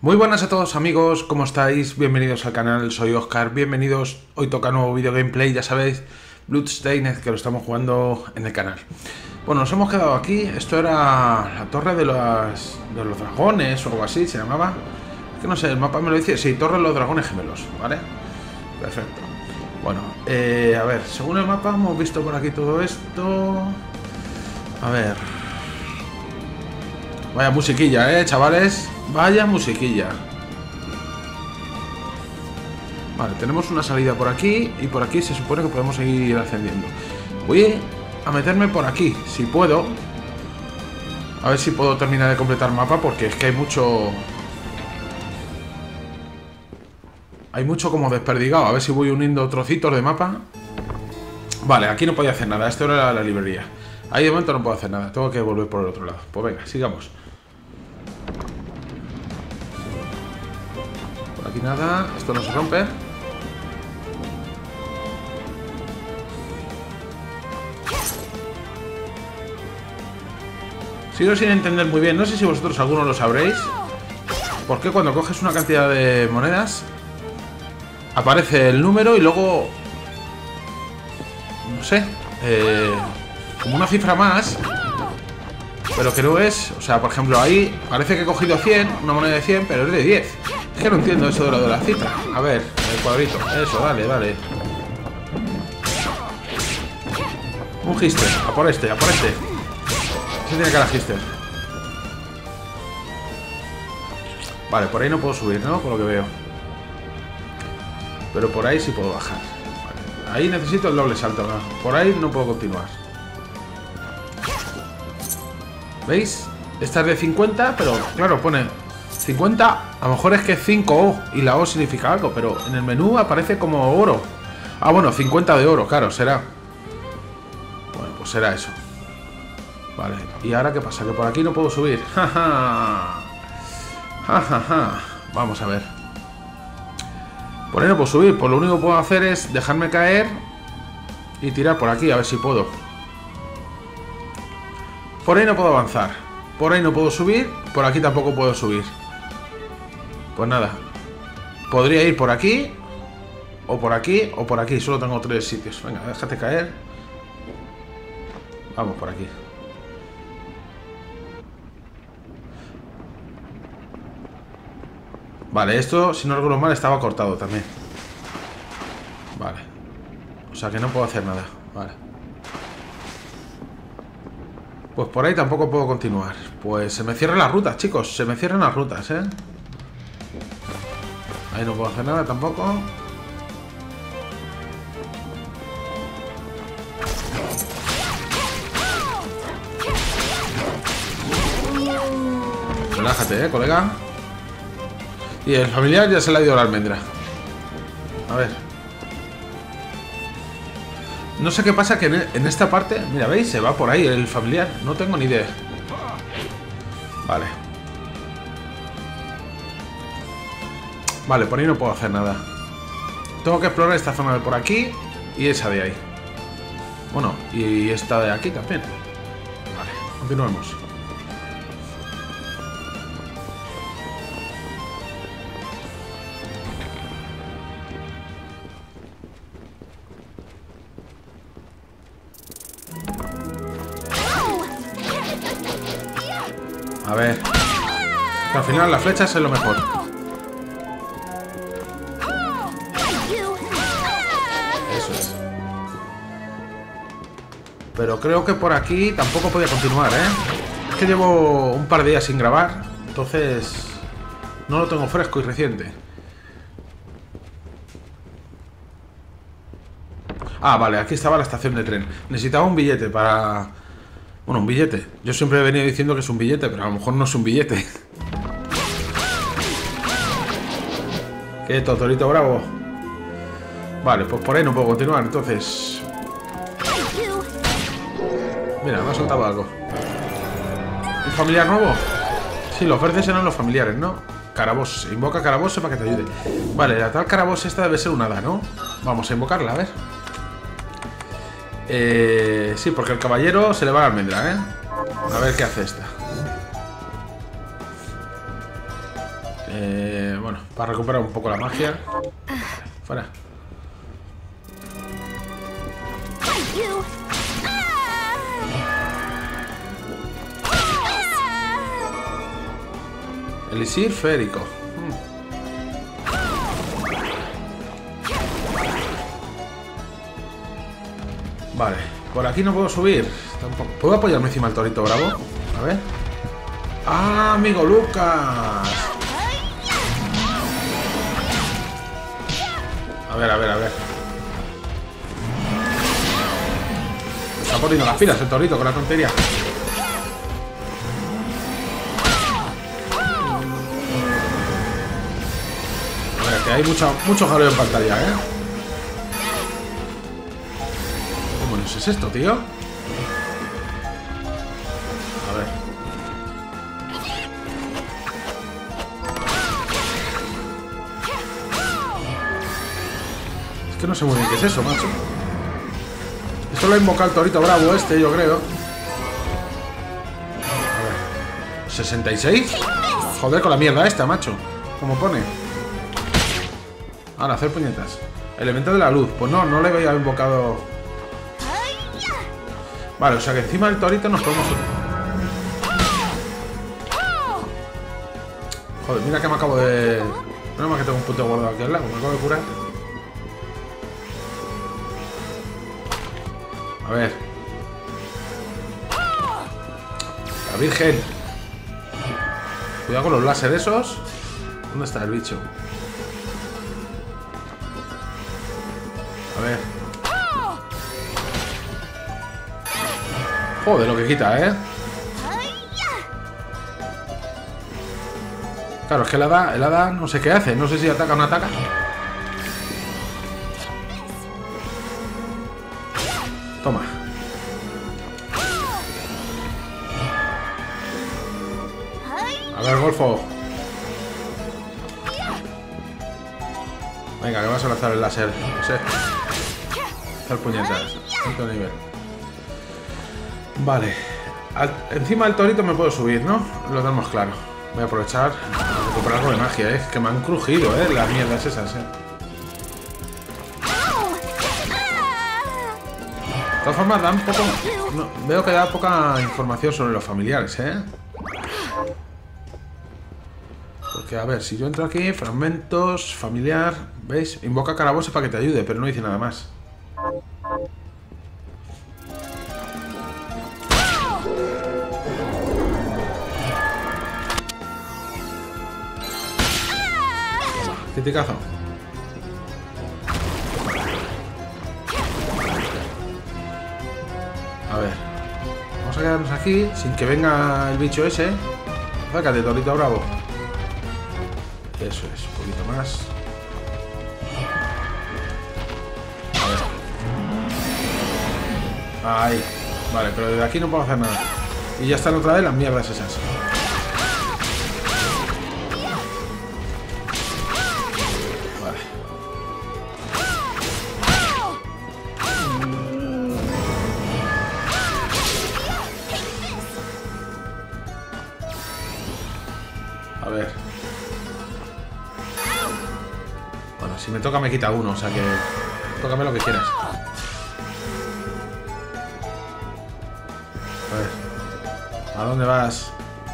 Muy buenas a todos amigos, ¿cómo estáis? Bienvenidos al canal, soy Oscar, bienvenidos. Hoy toca nuevo video gameplay, ya sabéis, Bloodstained, que lo estamos jugando en el canal. Bueno, nos hemos quedado aquí, esto era la torre de los dragones o algo así, se llamaba. Es que no sé, el mapa me lo dice, sí, torre de los dragones gemelos, ¿vale? Perfecto. Bueno, a ver, según el mapa hemos visto por aquí todo esto. A ver. Vaya musiquilla, chavales. Vaya musiquilla. Vale, tenemos una salida por aquí. Y por aquí se supone que podemos seguir ascendiendo. Voy a meterme por aquí, si puedo. A ver si puedo terminar de completar el mapa, porque es que hay mucho... Hay mucho como desperdigado. A ver si voy uniendo trocitos de mapa. Vale, aquí no podía hacer nada. Esto era la librería. Ahí de momento no puedo hacer nada. Tengo que volver por el otro lado. Pues venga, sigamos. Por aquí nada. Esto no se rompe. Sigo sin entender muy bien. No sé si vosotros alguno lo sabréis. ¿Por qué cuando coges una cantidad de monedas aparece el número y luego... No sé. Como una cifra más. Pero que no es... O sea, por ejemplo, ahí parece que he cogido 100, una moneda de 100, pero es de 10. Es que no entiendo eso de lo de la cifra. A ver, el cuadrito. Eso, dale, dale. Un Gister. A por este, a por este. Ese tiene cara Gister. Vale, por ahí no puedo subir, ¿no? Por lo que veo. Pero por ahí sí puedo bajar. Vale. Ahí necesito el doble salto, ¿no? Por ahí no puedo continuar. ¿Veis? Esta es de 50, pero claro, pone 50, a lo mejor es que es 5O y la O significa algo, pero en el menú aparece como oro. Ah, bueno, 50 de oro, claro, será. Bueno, pues será eso. Vale, ¿y ahora qué pasa? Que por aquí no puedo subir. Ja, ja. Vamos a ver. Por ahí no puedo subir, pues lo único que puedo hacer es dejarme caer y tirar por aquí, a ver si puedo. Por ahí no puedo avanzar. Por ahí no puedo subir. Por aquí tampoco puedo subir. Pues nada. Podría ir por aquí. O por aquí. O por aquí. Solo tengo 3 sitios. Venga, déjate caer. Vamos por aquí. Vale, esto, si no recuerdo mal, estaba cortado también. Vale. O sea que no puedo hacer nada. Vale. Pues por ahí tampoco puedo continuar. Pues se me cierran las rutas, chicos. Se me cierran las rutas, ¿eh? Ahí no puedo hacer nada tampoco. Relájate, colega. Y el familiar ya se le ha ido la almendra. A ver. No sé qué pasa que en esta parte... Mira, ¿veis? Se va por ahí el familiar. No tengo ni idea. Vale. Vale, por ahí no puedo hacer nada. Tengo que explorar esta zona de por aquí y esa de ahí. Bueno, y esta de aquí también. Vale, continuemos. A ver. Que al final las flechas es lo mejor. Eso es. Pero creo que por aquí tampoco podía continuar, ¿eh? Es que llevo un par de días sin grabar. Entonces... no lo tengo fresco y reciente. Ah, vale, aquí estaba la estación de tren. Necesitaba un billete para... Bueno, un billete. Yo siempre he venido diciendo que es un billete, pero a lo mejor no es un billete. ¿Qué, Totorito Bravo? Vale, pues por ahí no puedo continuar, entonces... Mira, me ha soltado algo. ¿Un familiar nuevo? Sí, los verdes eran los familiares, ¿no? Carabos. Invoca a Carabos para que te ayude. Vale, la tal Carabos esta debe ser un hada, ¿no? Vamos a invocarla, a ver. Sí, porque el caballero se le va la almendra, ¿eh? A ver qué hace esta. Bueno, para recuperar un poco la magia. Fuera. Elixir férico. Vale, por aquí no puedo subir. Tampoco. ¿Puedo apoyarme encima del torito bravo? A ver. ¡Ah, amigo Lucas! A ver, a ver, a ver. Me está poniendo las pilas el torito con la tontería. A ver, que hay mucho jaleo en pantalla, ¿eh? ¿Qué demonios es esto, tío? A ver. Es que no sé muy bien qué es eso, macho. Esto lo ha invocado el torito bravo este, yo creo. A ver. ¿66? Joder con la mierda esta, macho. ¿Cómo pone? Ahora, hacer puñetas. Elemento de la luz. Pues no le había invocado. Vale, o sea que encima del torito nos podemos... Joder, mira que me acabo de... Menos mal que tengo un punto guardado aquí al lado. Me acabo de curar. A ver. La Virgen. Cuidado con los láser esos. ¿Dónde está el bicho? A ver. Joder, lo que quita, ¿eh? Claro, es que el hada no sé qué hace. No sé si ataca o no ataca. Toma. A ver, Golfo. Venga, que vas a lanzar el láser. No sé. Hacer puñetas. Quinto nivel. Vale. Encima del torito me puedo subir, ¿no? Lo tenemos claro. Voy a aprovechar a recuperar algo de magia, ¿eh? Que me han crujido, las mierdas esas, De todas formas, dan poco... No, veo que da poca información sobre los familiares, Porque, a ver, si yo entro aquí, fragmentos, familiar... ¿Veis? Invoca Carabosse para que te ayude, pero no dice nada más. Criticazo. A ver. Vamos a quedarnos aquí sin que venga el bicho ese. Sácate, torito bravo. Eso es, un poquito más. A ver. Ahí. Vale, pero desde aquí no puedo hacer nada. Y ya están otra vez las mierdas esas. A ver. Bueno, si me toca me quita uno, o sea que... Tócame lo que quieras. A ver. ¿A dónde vas?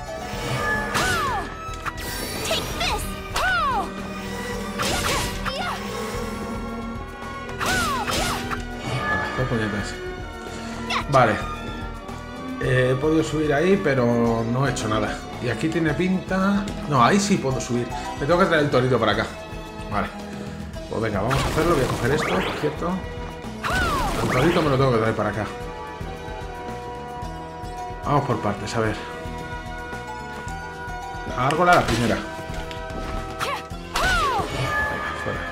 Vale, puñetas. Vale. He podido subir ahí, pero no he hecho nada. Y aquí tiene pinta... No, ahí sí puedo subir. Me tengo que traer el torito para acá. Vale. Pues venga, vamos a hacerlo. Voy a coger esto, por cierto. El torito me lo tengo que traer para acá. Vamos por partes, a ver. La gárgola, la primera. Venga, fuera.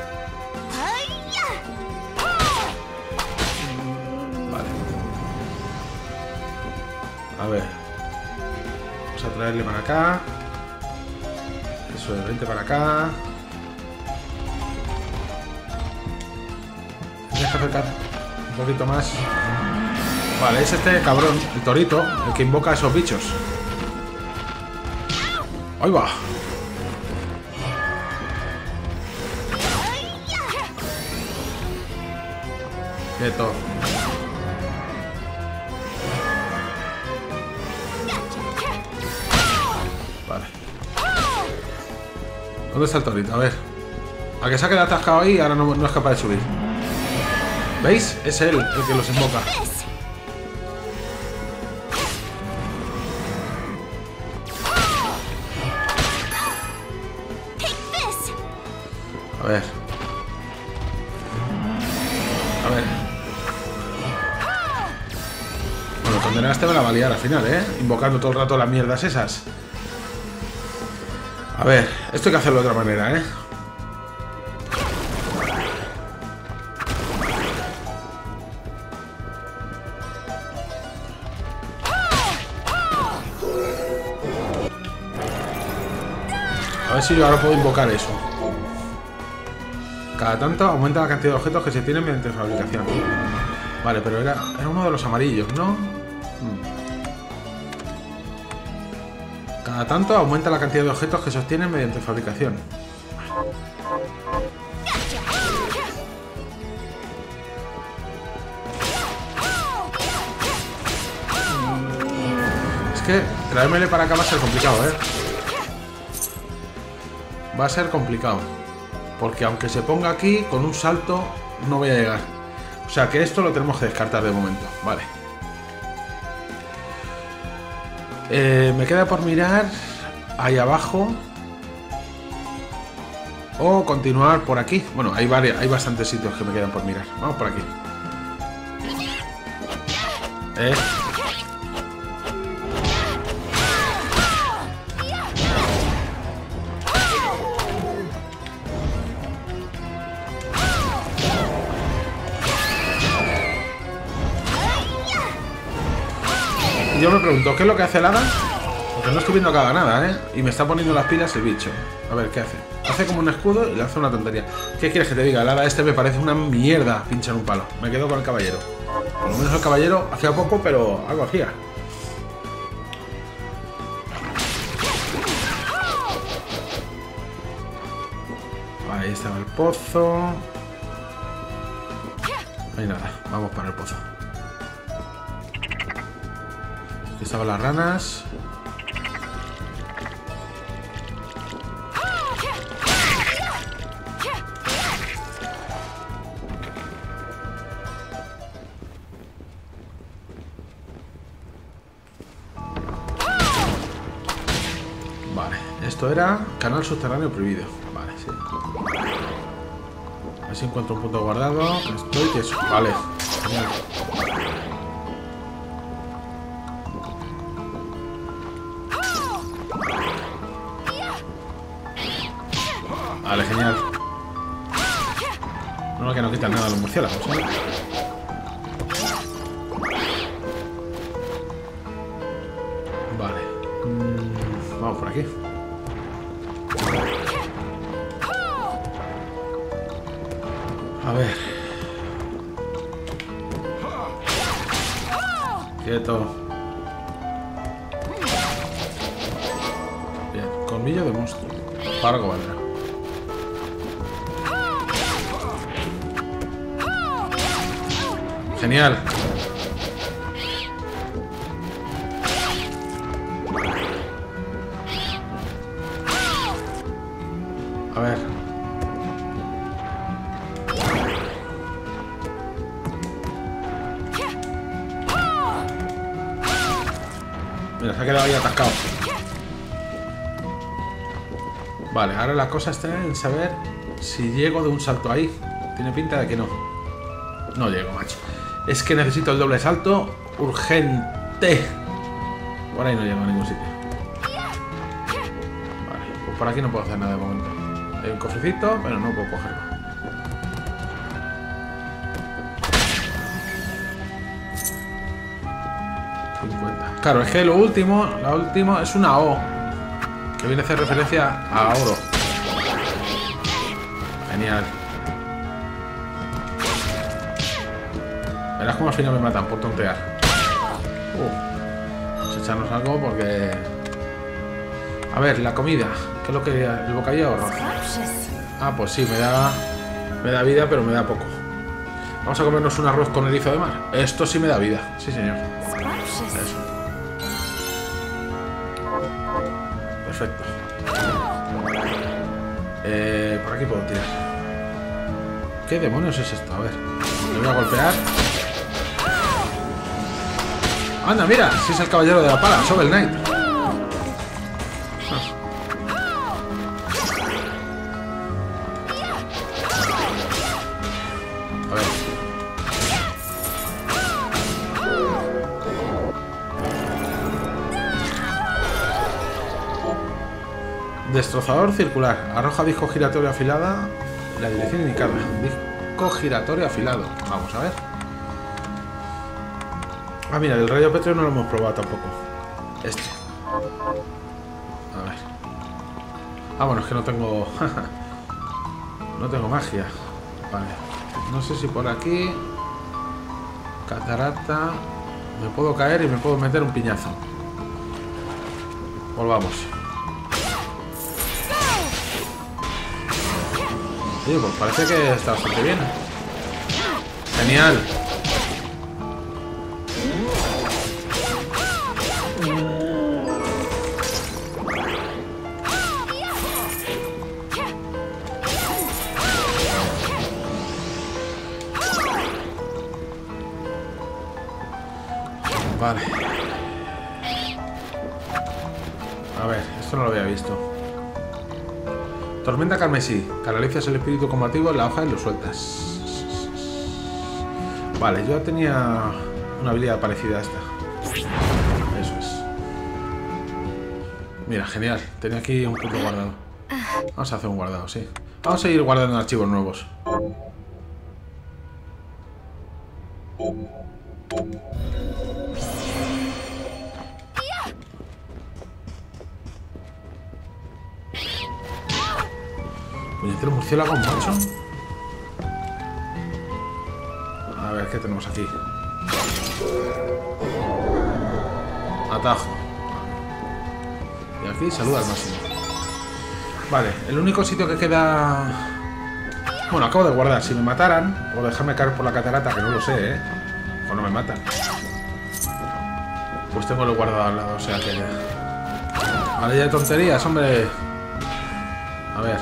Vale. A ver. Vamos a traerle para acá. Eso es, 20 para acá. Deja acercar un poquito más. Vale, es este cabrón, el torito, el que invoca a esos bichos. ¡Ahí va! Quieto. Vale. ¿Dónde está el torito? A ver. A que se ha quedado atascado ahí y ahora no es capaz de subir. ¿Veis? Es él el que los invoca. A ver. A ver. Bueno, condenar a este me la va a liar al final, ¿eh? Invocando todo el rato las mierdas esas. A ver, esto hay que hacerlo de otra manera, ¿eh? A ver si yo ahora puedo invocar eso. Cada tanto aumenta la cantidad de objetos que se tienen mediante fabricación. Vale, pero era uno de los amarillos, ¿no? Cada tanto aumenta la cantidad de objetos que se obtienen mediante fabricación. Es que traérmele para acá va a ser complicado, ¿eh? Va a ser complicado. Porque aunque se ponga aquí, con un salto no voy a llegar. O sea que esto lo tenemos que descartar de momento. Vale. Me queda por mirar ahí abajo. O continuar por aquí. Bueno, hay bastantes sitios que me quedan por mirar. Vamos por aquí. Yo me pregunto, ¿qué es lo que hace el hada? Porque no estoy viendo que haga nada, ¿eh? Y me está poniendo las pilas el bicho. A ver, ¿qué hace? Hace como un escudo y le hace una tontería. ¿Qué quieres que te diga? El hada este me parece una mierda pinchar un palo. Me quedo con el caballero. Por lo menos el caballero hacía poco, pero algo hacía. Ahí estaba el pozo. No hay nada, vamos para el pozo. Aquí estaban las ranas. Vale, esto era canal subterráneo prohibido. Vale, sí. A ver si encuentro un punto guardado. Que es... Vale, genial. Vale, genial. No, que no quitan nada a los murciélagos, ¿eh? Vale. Vamos por aquí. A ver. Quieto. Bien, colmillo de monstruo. Para algo valdrá. Genial. A ver. Mira, se ha quedado ahí atascado. Vale, ahora la cosa está en saber si llego de un salto ahí. Tiene pinta de que no. No llego, macho. Es que necesito el doble salto urgente. Por ahí no llego a ningún sitio. Vale, pues por aquí no puedo hacer nada de momento. Hay un cofrecito, pero no puedo cogerlo. Claro, es que lo último, la última es una O, que viene a hacer referencia a oro. Genial. Verás cómo al final me matan por tontear. Vamos a echarnos algo porque... A ver, la comida. ¿Qué es lo que... el bocadillo de arroz? Ah, pues sí, me da vida, pero me da poco. Vamos a comernos un arroz con erizo de mar. Esto sí me da vida. Sí, señor. Eso. Perfecto. Por aquí puedo tirar. ¿Qué demonios es esto? A ver. Le voy a golpear. Anda, mira. Si es el caballero de la pala. Shovel Knight. A ver. Destrozador circular. Arroja disco giratorio afilada en la dirección indicada. Disco giratorio afilado. Vamos a ver. Ah, mira, el rayo petróleo no lo hemos probado tampoco. Este. A ver. Ah, bueno, es que no tengo... no tengo magia. Vale. No sé si por aquí... Catarata... Me puedo caer y me puedo meter un piñazo. Volvamos. Oye, pues parece que está bastante bien. Genial. Vale. A ver, esto no lo había visto. Tormenta carmesí. Canalizas el espíritu combativo en la hoja y lo sueltas. Vale, yo tenía una habilidad parecida a esta. Eso es. Mira, genial. Tenía aquí un punto guardado. Vamos a hacer un guardado, sí. Vamos a ir guardando archivos nuevos. Puñetero murciélago, macho. A ver, ¿qué tenemos aquí? Atajo. Y aquí saluda al máximo. Vale, el único sitio que queda... Bueno, acabo de guardar. Si me mataran, o dejarme caer por la catarata, que no lo sé, ¿eh? O no me matan. Pues tengo lo guardado al lado, o sea que... Vale, ya de tonterías, hombre. A ver.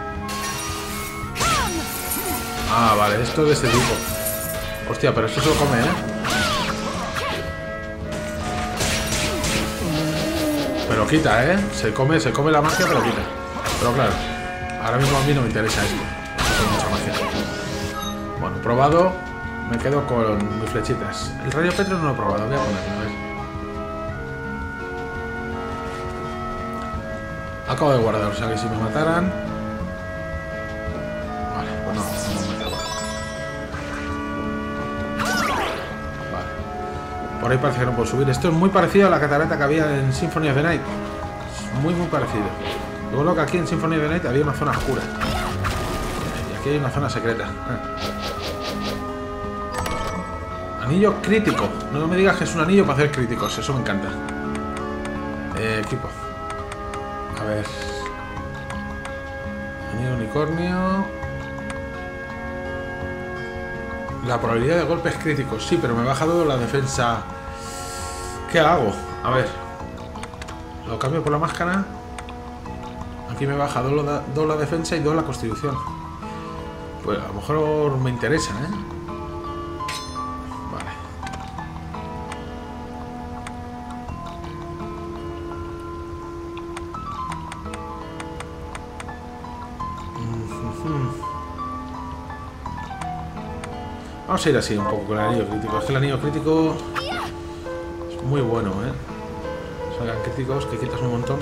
Ah, vale, esto es de este tipo. Hostia, pero esto se lo come, ¿eh? Pero quita, ¿eh? Se come la magia, pero quita. Pero claro, ahora mismo a mí no me interesa esto. No tengo mucha magia. Bueno, probado. Me quedo con mis flechitas. El rayo petro no lo he probado, voy a ponerlo, a ver. Acabo de guardar, o sea que si me mataran... Vale, pues no me mataba. Vale. Por ahí parece que no puedo subir. Esto es muy parecido a la catarata que había en Symphony of the Night. Es muy parecido. Luego que aquí en Symphony of the Night había una zona oscura. Y aquí hay una zona secreta. Anillo crítico. No me digas que es un anillo para hacer críticos. Eso me encanta. Equipo. A ver. Anillo unicornio. La probabilidad de golpes críticos. Sí, pero me he bajado la defensa. ¿Qué hago? A ver. Lo cambio por la máscara. Aquí me baja 2 la defensa y 2 la constitución. Pues a lo mejor me interesa, ¿eh? Vale. Vamos a ir así un poco con el anillo crítico. Es que el anillo crítico es muy bueno, ¿eh? Salgan críticos que quitas un montón.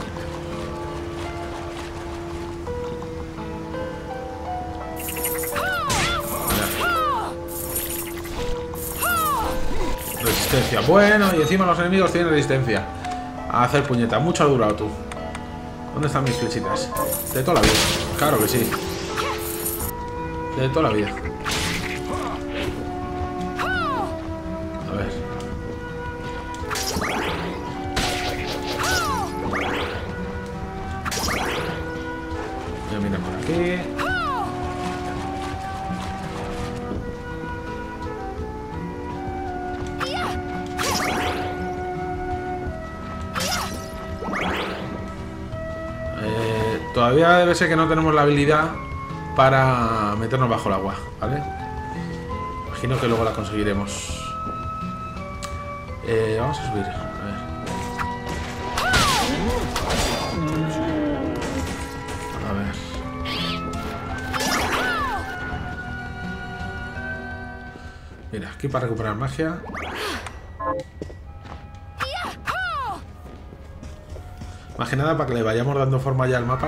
Resistencia. Bueno, y encima los enemigos tienen resistencia a hacer puñeta. Mucho ha durado tú. ¿Dónde están mis flechitas? De toda la vida. Claro que sí. De toda la vida. A ver. Ya mira por aquí. Todavía debe ser que no tenemos la habilidad para meternos bajo el agua, ¿vale? Imagino que luego la conseguiremos. Vamos a subir. A ver. A ver. Mira, aquí para recuperar magia. Más que nada para que le vayamos dando forma ya al mapa.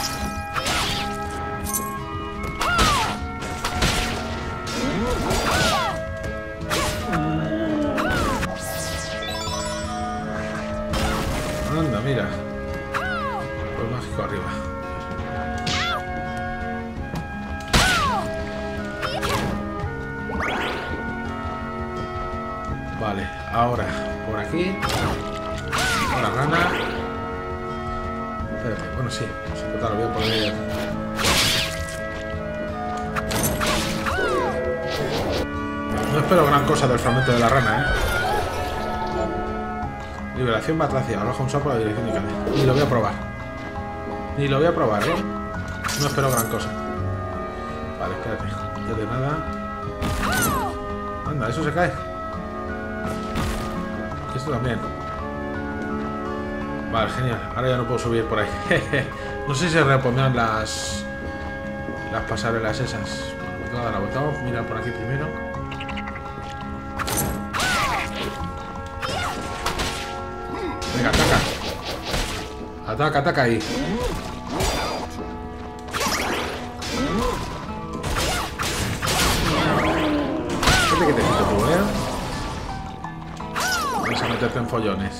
Anda, mira. Pues mágico arriba. Vale, ahora por aquí. Ahora rana. Espérate, bueno, sí. Total, lo voy a poner. No espero gran cosa del fragmento de la rana, Liberación batracia. Aloja un sapo a la dirección de Icade. Ni lo voy a probar. Ni lo voy a probar, No espero gran cosa. Vale, espérate. No de nada. Anda, eso se cae. Esto también. Vale, genial. Ahora ya no puedo subir por ahí. No sé si se repondrán las pasarelas esas. Bueno, me tengo que dar la vuelta. Vamos a mirar por aquí primero. Venga, ataca. Ataca, ataca ahí. Fíjate que te quito tú, Vas a meterte en follones.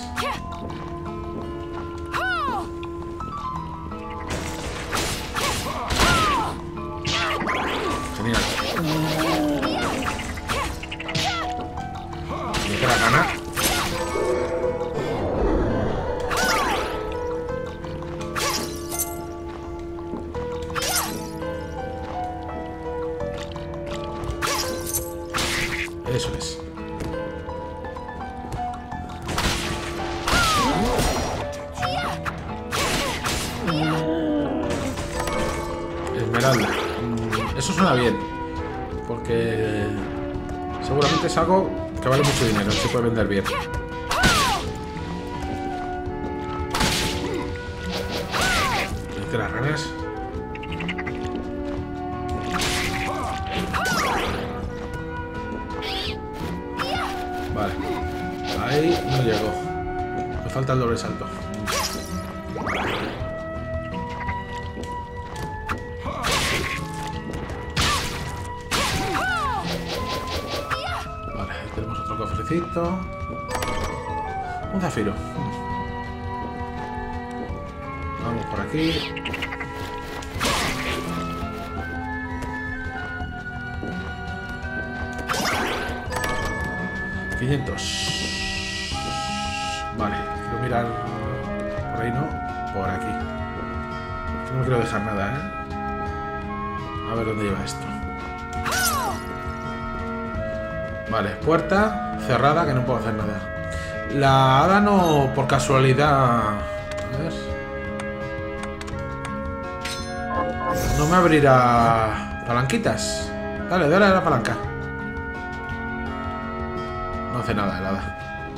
Genial. Me queda gana. Eso es. Esmeralda. Eso suena bien. Porque seguramente es algo que vale mucho dinero. Se puede vender bien. ¿Viste las ranas? Vale. Ahí no llego. Me falta el doble salto. Vale, ahí tenemos otro cofrecito. Un zafiro. Vamos por aquí. Vale, quiero mirar por ahí, no, por aquí. No me quiero dejar nada, A ver dónde lleva esto. Vale, puerta cerrada que no puedo hacer nada. La hada no, por casualidad. A ver. No me abrirá palanquitas. Dale, dale a la palanca. No hace nada el hada.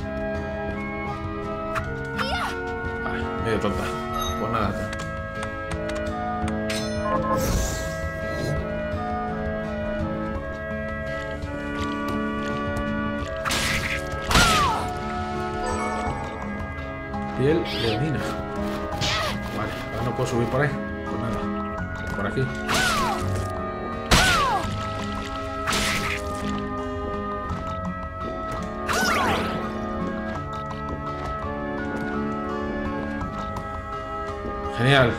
Vale, medio tonta. Pues nada. Piel leonina. Vale, ahora no puedo subir por ahí. Pues nada. Por aquí. Genial.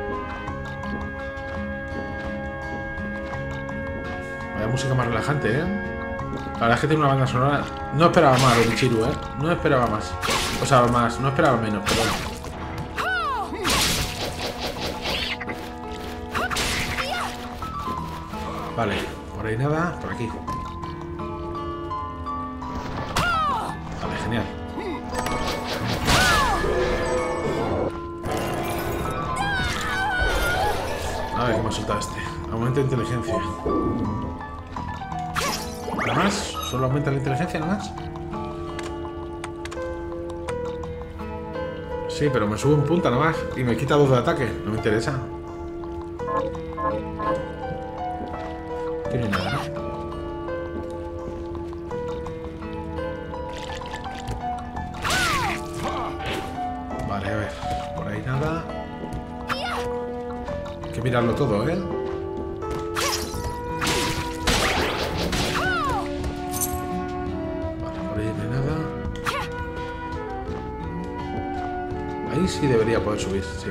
Vaya música más relajante, La verdad es que tiene una banda sonora. No esperaba más de Michiru, No esperaba más. O sea, más. No esperaba menos, perdón. Vale, por ahí nada, por aquí. Vale, genial. soltado este. Aumenta la inteligencia. ¿Nada más? ¿Solo aumenta la inteligencia nada más? Sí, pero me sube un punto nada más. Y me quita 2 de ataque. No me interesa. Aquí no hay nada, ¿no? Vale, a ver. Por ahí nada. Hay que mirarlo todo, ¿eh? Vale, por ahí no hay nada. Ahí sí debería poder subir, sí.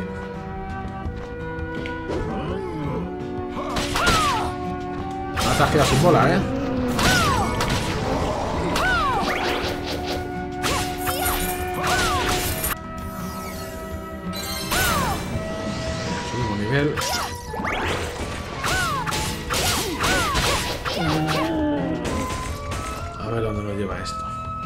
Te has quedado sin bola, ¿eh? Subimos nivel. A ver dónde nos lleva esto.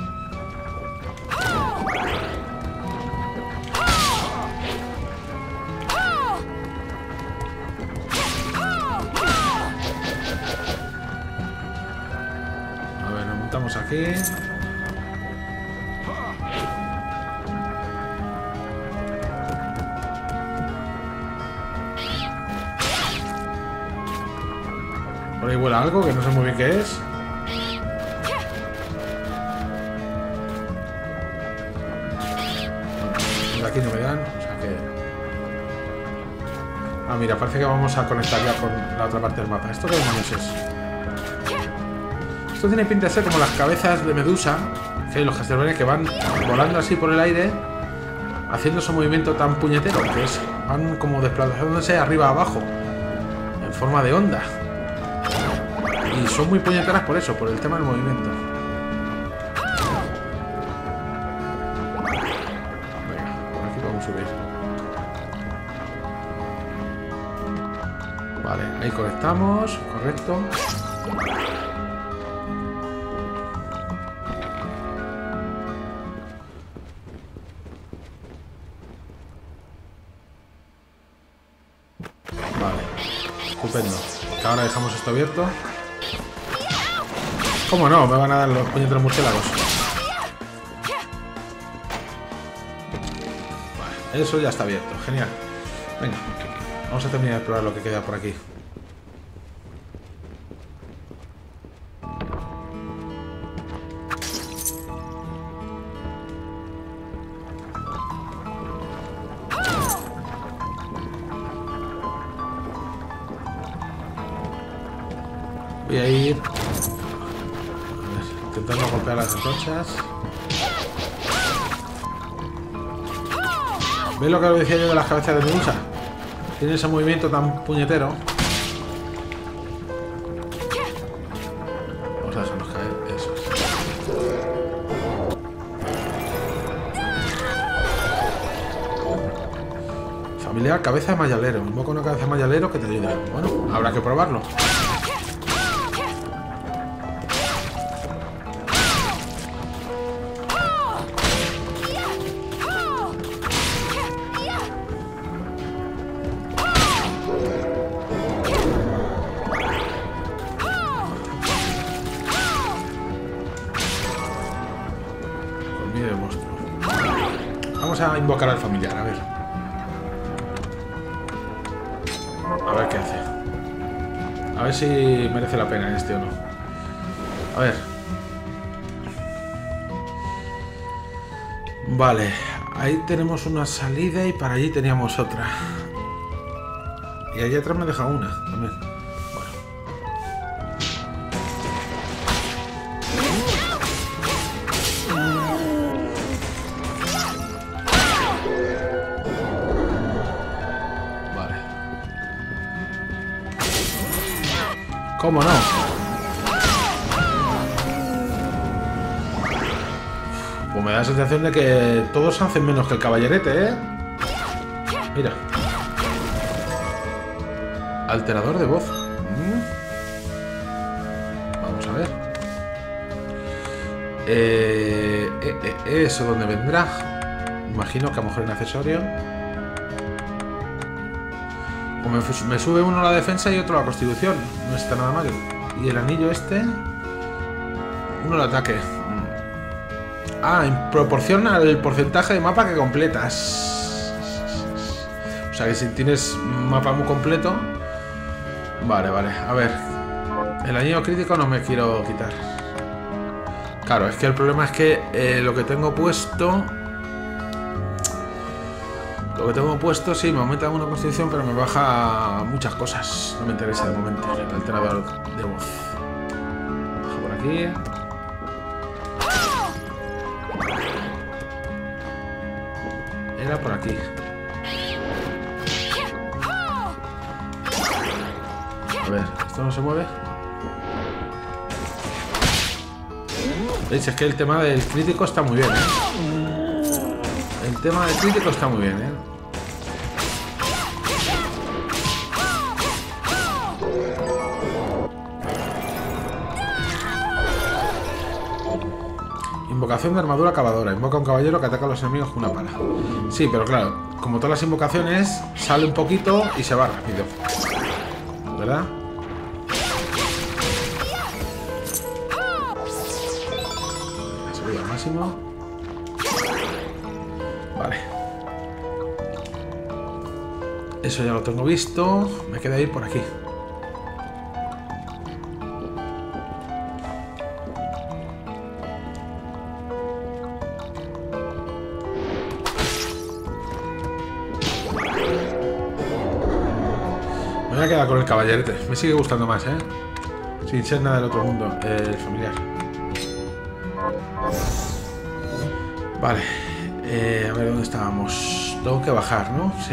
Estamos aquí. Por ahí vuela algo que no sé muy bien qué es. De aquí no me dan, o sea que... Ah, mira, parece que vamos a conectar ya con la otra parte del mapa. ¿Esto qué demonios es? Esto tiene pinta de ser como las cabezas de Medusa, que hay los Castlevania que van volando así por el aire, haciendo ese movimiento tan puñetero, que es, van como desplazándose arriba a abajo, en forma de onda. Y son muy puñeteras por eso, por el tema del movimiento. Venga, por aquí podemos subir. Vale, ahí conectamos, correcto. Estupendo. Que ahora dejamos esto abierto. ¿Cómo no? Me van a dar los puñeteros murciélagos. Vale, eso ya está abierto. Genial. Venga, vamos a terminar de explorar lo que queda por aquí. Voy a ir intentando golpear las antorchas. ¿Veis lo que os decía yo de las cabezas de Medusa? Tiene ese movimiento tan puñetero. Vamos a dejarnos caer. Eso es. Familiar, cabeza de mayalero. Invoca una cabeza de mayalero que te ayuda. Bueno, habrá que probarlo. Vamos a invocar al familiar, a ver. A ver qué hace. A ver si merece la pena este o no. A ver. Vale, ahí tenemos una salida y para allí teníamos otra. Y allí atrás me deja una también. ¿Cómo no? Pues me da la sensación de que todos hacen menos que el caballerete, ¿eh? Mira. Alterador de voz. Vamos a ver. ¿Eso dónde vendrá? Imagino que a lo mejor en accesorio. Me sube uno la defensa y otro la constitución. No está nada mal. Y el anillo este... uno el ataque. En proporción al porcentaje de mapa que completas. O sea que si tienes un mapa muy completo... Vale. A ver. El anillo crítico no me quiero quitar. Claro, es que el problema es que lo que tengo puesto... Lo que tengo puesto sí me aumenta una constitución, pero me baja muchas cosas. No me interesa de momento el alterador de voz. Bajo por aquí. Era por aquí. A ver, ¿esto no se mueve? ¿Veis? Es que el tema del crítico está muy bien, ¿eh? El tema del crítico está muy bien, ¿eh? Invocación de armadura cavadora. Invoca a un caballero que ataca a los enemigos con una pala. Sí, pero claro, como todas las invocaciones, sale un poquito y se va rápido. ¿Verdad? La subida al máximo. Vale. Eso ya lo tengo visto. Me queda ir por aquí. Me voy a quedar con el caballerete. Me sigue gustando más, ¿eh? Sin ser nada del otro mundo. El familiar. Vale. A ver, ¿dónde estábamos? Tengo que bajar, ¿no? Sí.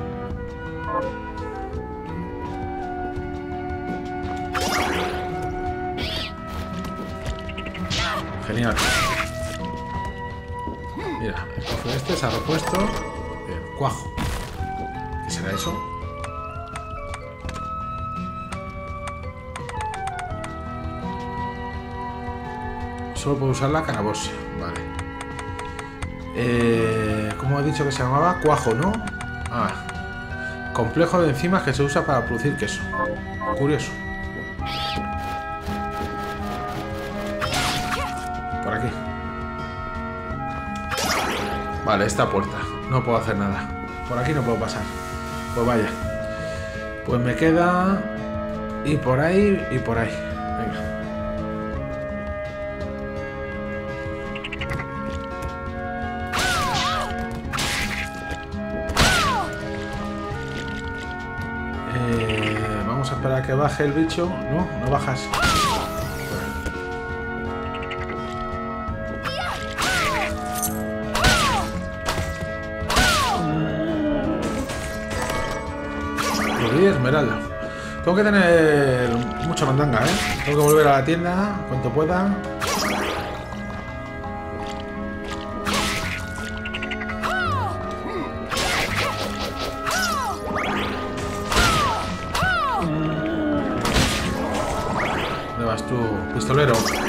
Genial. Mira, el cofre este se ha repuesto. Bien, cuajo. ¿Qué será eso? Solo puedo usar la carabosa. Vale. ¿Cómo he dicho que se llamaba? Cuajo, ¿no? Complejo de enzimas que se usa para producir queso. Curioso. Por aquí. Vale, esta puerta. No puedo hacer nada. Por aquí no puedo pasar. Pues vaya. Pues me queda... Y por ahí, y por ahí. Venga. Vamos a esperar a que baje el bicho. No, no bajas. Esmeralda. Tengo que tener mucha mandanga, ¿eh? Tengo que volver a la tienda cuanto pueda. ¿Dónde vas tú, pistolero?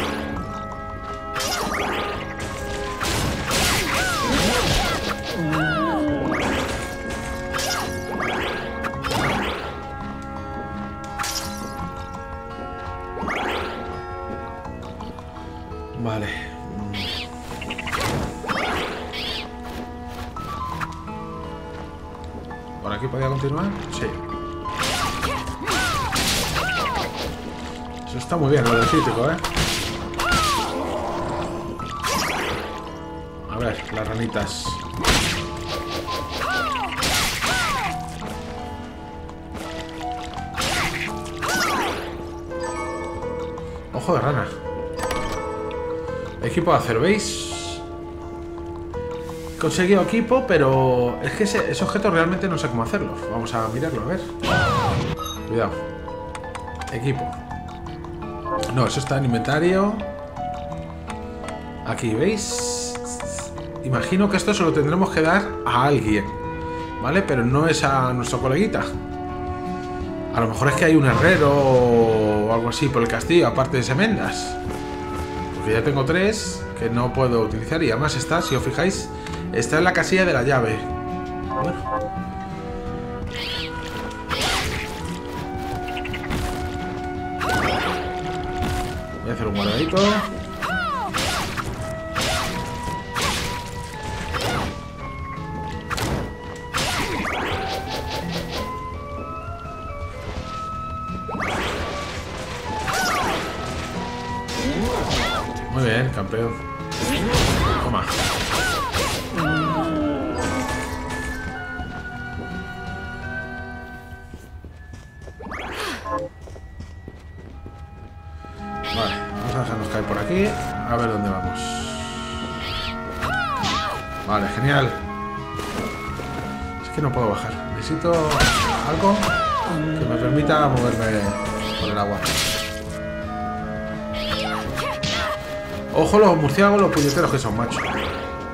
Vale. ¿Por aquí podía continuar? Sí. Eso está muy bien, lo del crítico, ¿eh? A ver, las ranitas. Ojo de rana. Equipo de acero, ¿veis? He conseguido equipo, pero es que ese objeto realmente no sé cómo hacerlo. Vamos a mirarlo, a ver. Cuidado. Equipo. No, eso está en inventario. Aquí, ¿veis? Imagino que esto se lo tendremos que dar a alguien, ¿vale? Pero no es a nuestro coleguita. A lo mejor es que hay un herrero o algo así por el castillo, aparte de semendas. Porque ya tengo 3 que no puedo utilizar. Y además está, si os fijáis, está en la casilla de la llave. Bueno. hacer un guardadito. Muy bien, campeón. Toma. Vale, vamos a dejarnos caer por aquí. A ver dónde vamos. Vale, genial. Es que no puedo bajar. Necesito algo que me permita moverme por el agua. Ojo los murciélagos, los puñeteros que son, macho. Vale.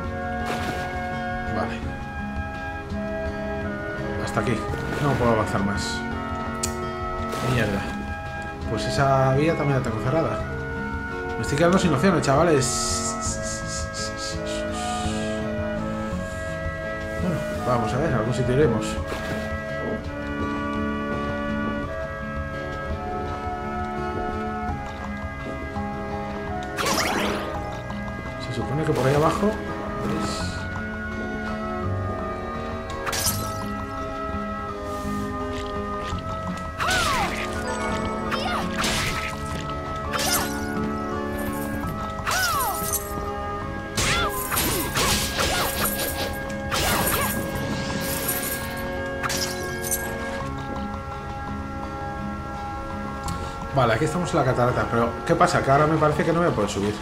Hasta aquí. No puedo avanzar más. Mierda. Pues esa vía también la tengo cerrada. Me estoy quedando sin opciones, chavales. Bueno, vamos a ver, a algún sitio iremos. Se supone que por ahí abajo es... Vale, aquí estamos en la catarata, pero ¿qué pasa? Que ahora me parece que no voy a poder subir.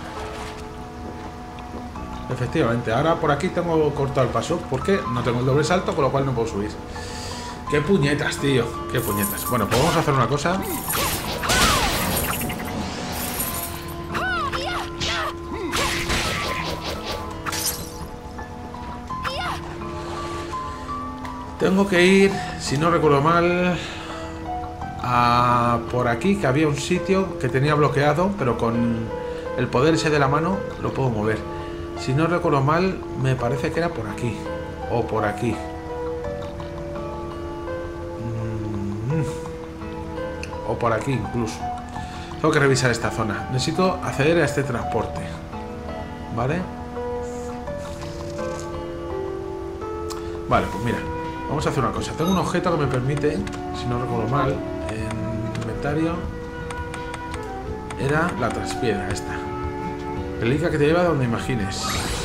Efectivamente, ahora por aquí tengo cortado el paso porque no tengo el doble salto, con lo cual no puedo subir. ¡Qué puñetas, tío! ¡Qué puñetas! Bueno, pues vamos a hacer una cosa. Tengo que ir, si no recuerdo mal, a por aquí, que había un sitio que tenía bloqueado, pero con el poder ese de la mano lo puedo mover. Si no recuerdo mal, me parece que era por aquí. O por aquí. O por aquí incluso. Tengo que revisar esta zona. Necesito acceder a este transporte. ¿Vale? Vale, pues mira. Vamos a hacer una cosa. Tengo un objeto que me permite, si no recuerdo mal, en inventario, era la traspiedra esta. Reliquia que te lleva donde imagines.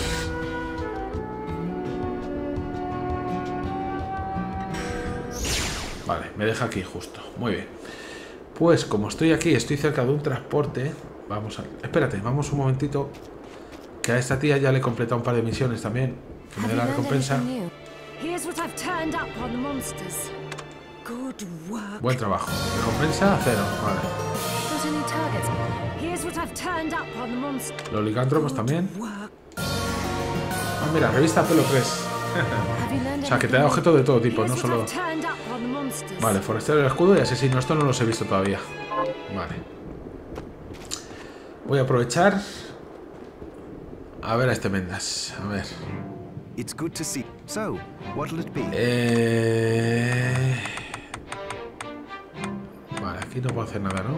Vale, me deja aquí justo. Muy bien. Pues como estoy aquí, estoy cerca de un transporte. Vamos a... Espérate, vamos un momentito. Que a esta tía ya le he completado un par de misiones también. Que me dé la recompensa. Buen trabajo. Recompensa 0. Vale. Los licántropos también. Ah, mira, revista pelo 3. O sea, que te da objetos de todo tipo, no solo... Vale, forastero del escudo y asesino. Esto no los he visto todavía. Vale. Voy a aprovechar. A ver a este Mendas. A ver. Vale, aquí no puedo hacer nada, ¿no?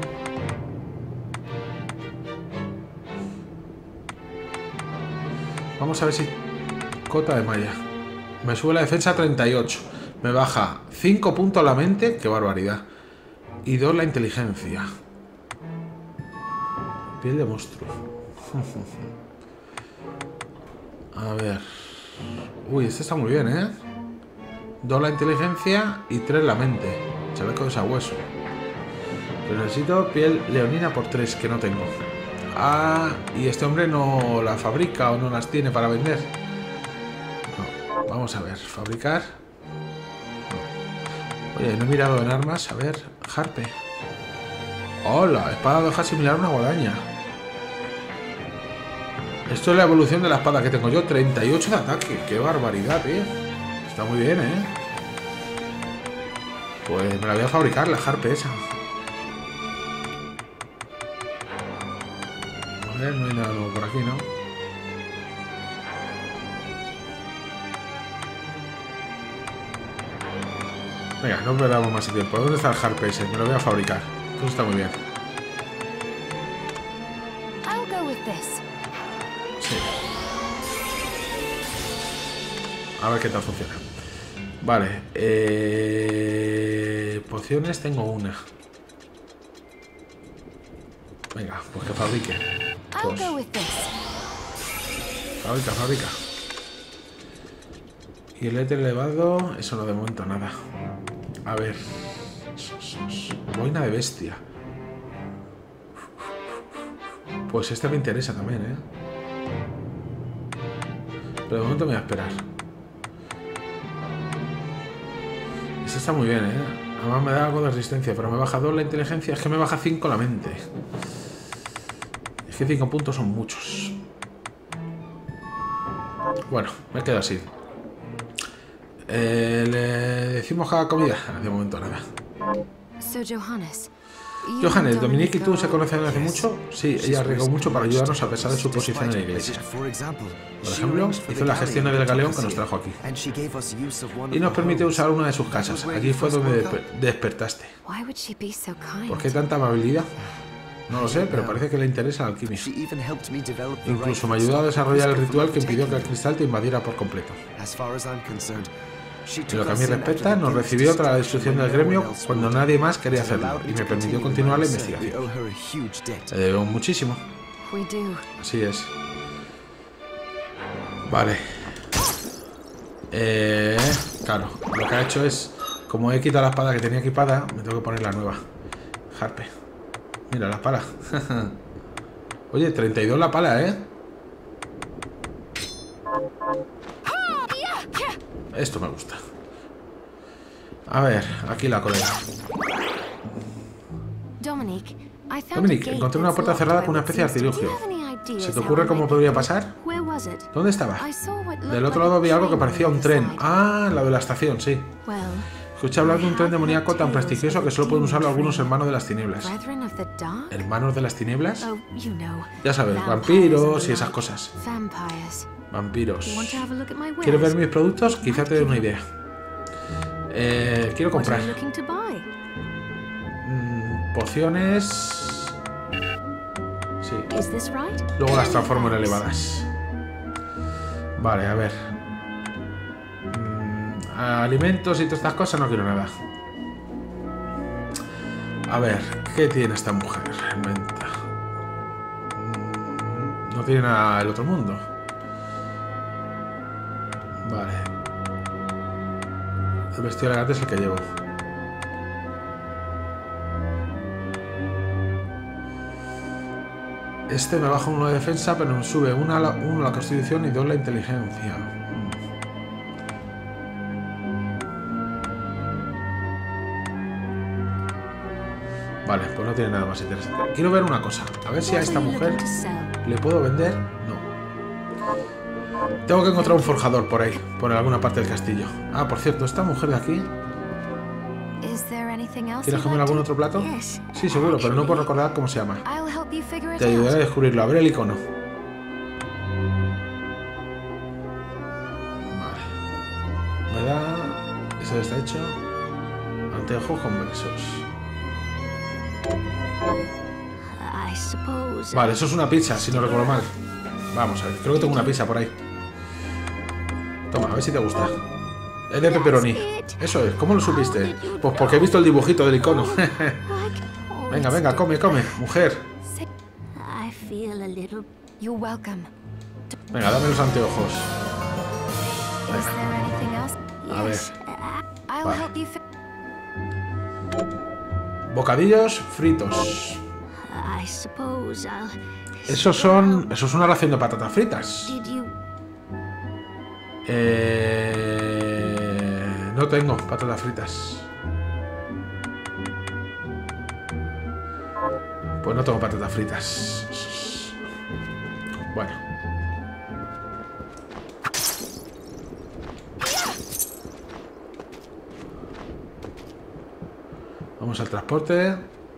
Vamos a ver si... Cota de malla. Me sube la defensa a 38. Me baja 5 puntos la mente. Qué barbaridad. Y 2 la inteligencia. Piel de monstruo. A ver. Uy, este está muy bien, ¿eh? 2 la inteligencia y 3 la mente. Chaleco de sabueso. Pero necesito piel leonina por 3, que no tengo. Ah, y este hombre no la fabrica o no las tiene para vender. No. Vamos a ver, fabricar. No. Oye, no he mirado en armas. A ver, Harpe. Hola, espada de hoja similar a una guadaña. Esto es la evolución de la espada que tengo yo. 38 de ataque. Qué barbaridad, tío. Está muy bien, ¿eh? Pues me la voy a fabricar, la Harpe esa. A ver, no hay nada nuevo por aquí, ¿no? Venga, no perdamos más tiempo. ¿Dónde está el Harpe ese? Me lo voy a fabricar. Eso está muy bien. A ver qué tal funciona. Vale. Pociones tengo una. Venga, pues que fabrique. Pues. Fabrica. Y el éter elevado, eso no de momento nada. A ver. Boina de bestia. Pues este me interesa también, ¿eh? Pero de momento me voy a esperar. Este está muy bien, ¿eh? Además me da algo de resistencia, pero me baja 2 la inteligencia. Es que me baja 5 la mente. Es que 5 puntos son muchos. Bueno, me quedo así. Le decimos cada comida. De momento nada. Johannes, Dominique y tú se conocen hace mucho. Sí, ella arriesgó mucho para ayudarnos a pesar de su posición en la iglesia. Por ejemplo, hizo la gestión del galeón que nos trajo aquí. Y nos permitió usar una de sus casas. Allí fue donde despertaste. ¿Por qué tanta amabilidad? No lo sé, pero parece que le interesa la alquimia. Incluso me ayudó a desarrollar el ritual que impidió que el cristal te invadiera por completo. En lo que a mí respecta, nos recibió tras la destrucción del gremio cuando nadie más quería hacerlo y me permitió continuar la investigación. Le debo muchísimo. Así es. Vale. Claro, lo que ha hecho es, como he quitado la espada que tenía equipada, me tengo que poner la nueva. Harpe. Mira, la pala. Oye, 32 la pala, ¿eh? Esto me gusta. A ver, aquí la colega. Dominic, encontré una puerta cerrada con una especie de artilugio. ¿Se te ocurre cómo podría pasar? ¿Dónde estaba? Del otro lado había algo que parecía un tren. Ah, la de la estación, sí. Escuché hablar de un tren demoníaco tan prestigioso que solo pueden usarlo algunos hermanos de las tinieblas. ¿Hermanos de las tinieblas? Ya sabes, vampiros y esas cosas. Vampiros. ¿Quieres ver mis productos? Quizá te dé una idea. Quiero comprar. Pociones. Sí. Luego las transformo en elevadas. Vale, a ver. Alimentos y todas estas cosas no quiero nada. A ver, ¿qué tiene esta mujer? Venta. No tiene nada del otro mundo. Vale. El vestido elegante es el que llevo. Este me baja 1 de defensa, pero me sube 1 la constitución y 2 la inteligencia. Vale, pues no tiene nada más interesante. Quiero ver una cosa. A ver si a esta mujer le puedo vender. No. Tengo que encontrar un forjador por ahí, por alguna parte del castillo. Ah, por cierto, esta mujer de aquí... ¿Quieres comer algún otro plato? Sí, seguro, pero no puedo recordar cómo se llama. Te ayudaré a descubrirlo. A ver el icono. Vale. ¿Verdad? Eso está hecho. Anteojos convexos. Vale, eso es una pizza, si no recuerdo mal. Vamos a ver, creo que tengo una pizza por ahí. Toma, a ver si te gusta. Es de pepperoni. Eso es, ¿cómo lo supiste? Pues porque he visto el dibujito del icono. Venga, venga, come, come, mujer. Venga, dame los anteojos. Venga. A ver. Vale. Bocadillos fritos. Eso es una ración de patatas fritas. No tengo patatas fritas. Pues no tengo patatas fritas. Bueno. Vamos al transporte.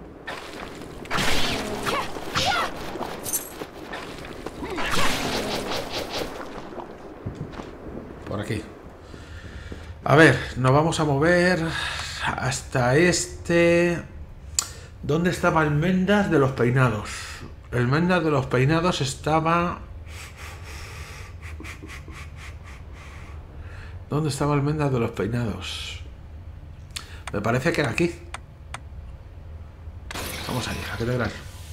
Por aquí. A ver, nos vamos a mover hasta este... ¿Dónde estaba el Mendas de los peinados? El Mendas de los peinados estaba... ¿Dónde estaba el Almendra de los Peinados? Me parece que era aquí. Vamos a ir, a catedral.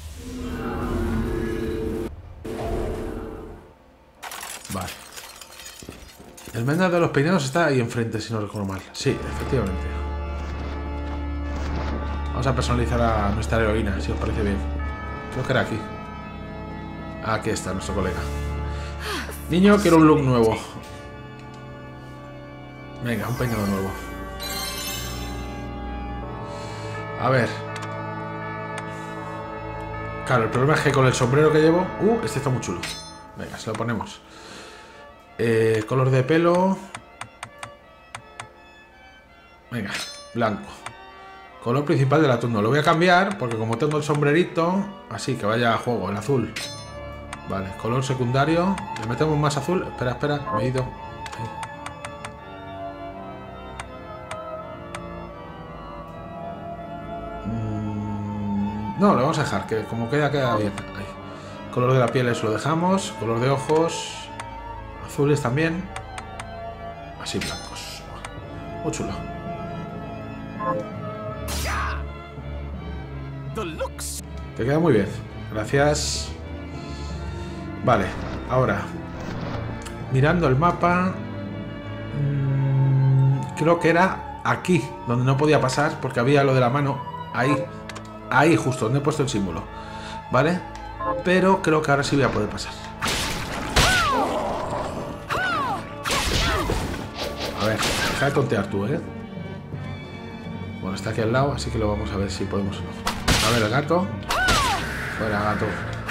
Vale. El Almendra de los Peinados está ahí enfrente, si no recuerdo mal. Sí, efectivamente. Vamos a personalizar a nuestra heroína, si os parece bien. Creo que era aquí. Aquí está nuestro colega. Niño, quiero un look nuevo. Venga, un peinado nuevo. A ver. Claro, el problema es que con el sombrero que llevo... este está muy chulo. Venga, se lo ponemos. Color de pelo. Venga, blanco. Color principal del atuendo. Lo voy a cambiar porque como tengo el sombrerito... Así, que vaya a juego, el azul. Vale, color secundario. Le metemos más azul. Espera, espera, me he ido. Ahí. No, lo vamos a dejar, que como queda bien. Ahí. Color de la piel, eso lo dejamos. Color de ojos. Azules también. Así blancos. Muy chulo. Te queda muy bien. Gracias. Vale, ahora. Mirando el mapa. Creo que era aquí, donde no podía pasar, porque había lo de la mano. Ahí. Ahí justo, donde he puesto el símbolo. ¿Vale? Pero creo que ahora sí voy a poder pasar. A ver, deja de tontear tú, ¿eh? Bueno, está aquí al lado, así que lo vamos a ver si podemos... A ver, el gato. Fuera, gato.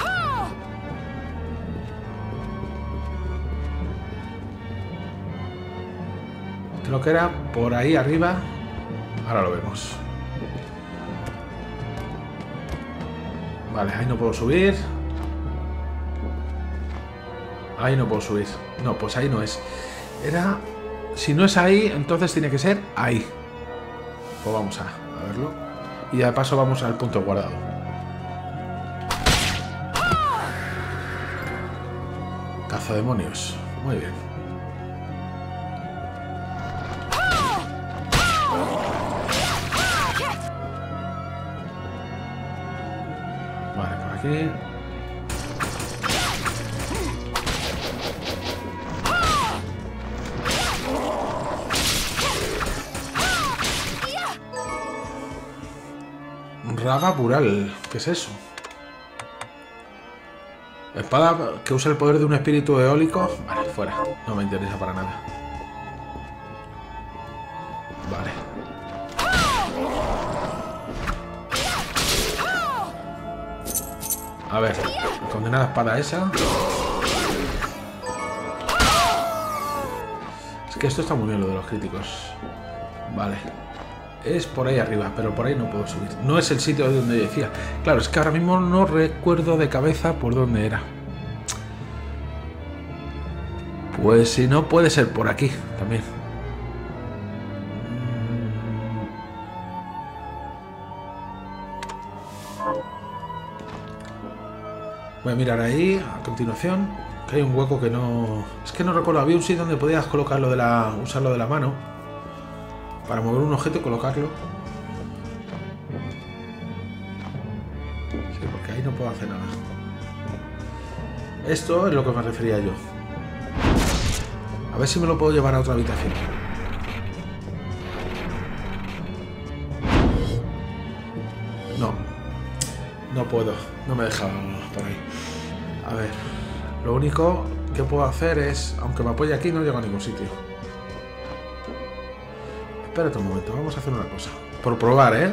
Creo que era por ahí arriba. Ahora lo vemos. Vale, ahí no puedo subir. Ahí no puedo subir. No, pues ahí no es. Era... Si no es ahí, entonces tiene que ser ahí. Pues vamos a verlo. Y de paso vamos al punto guardado. Cazademonios. Muy bien. Vale, por aquí. Raga Bural. ¿Qué es eso? Espada que usa el poder de un espíritu eólico. Vale, fuera. No me interesa para nada. Vale. A ver, condenada espada esa. Es que esto está muy bien, lo de los críticos. Vale. Es por ahí arriba, pero por ahí no puedo subir. No es el sitio de donde decía. Claro, es que ahora mismo no recuerdo de cabeza por dónde era. Pues si no, puede ser por aquí también. Voy a mirar ahí, a continuación, que hay un hueco que no... Es que no recuerdo, había un sitio donde podías colocarlo de la... usarlo de la mano. Para mover un objeto y colocarlo. Sí, porque ahí no puedo hacer nada. Esto es lo que me refería yo. A ver si me lo puedo llevar a otra habitación. No. No puedo. No me deja por ahí. A ver. Lo único que puedo hacer es... Aunque me apoye aquí, no llego a ningún sitio. Espérate un momento, vamos a hacer una cosa. Por probar, ¿eh?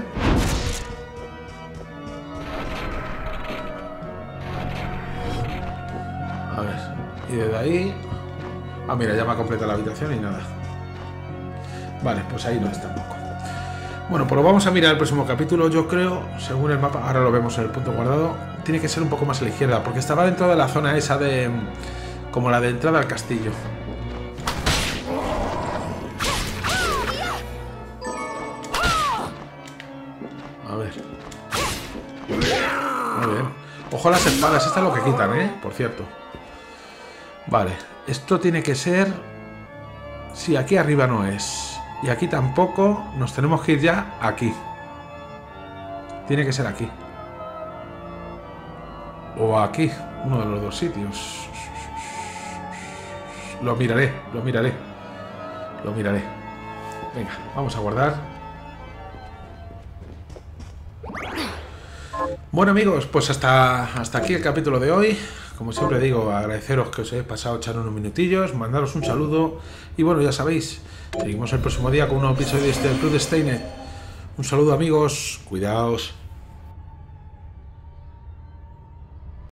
A ver. Y desde ahí... Ah, mira, ya me ha completado la habitación y nada. Vale, pues ahí no es tampoco. Bueno, pues lo vamos a mirar el próximo capítulo. Yo creo, según el mapa, ahora lo vemos en el punto guardado, tiene que ser un poco más a la izquierda, porque estaba dentro de la zona esa de... como la de entrada al castillo. A ver. Muy bien. Ojo a las espadas, esta es lo que quitan, ¿eh? Por cierto. Vale, esto tiene que ser... Sí, aquí arriba no es. Y aquí tampoco. Nos tenemos que ir ya aquí. Tiene que ser aquí. O aquí. Uno de los dos sitios. Lo miraré, lo miraré. Lo miraré. Venga, vamos a guardar. Bueno amigos, pues hasta aquí el capítulo de hoy. Como siempre digo, agradeceros que os hayáis pasado echar unos minutillos, mandaros un saludo. Y bueno, ya sabéis, seguimos el próximo día con un nuevo episodio de este Club de Steiner. Un saludo amigos, cuidaos.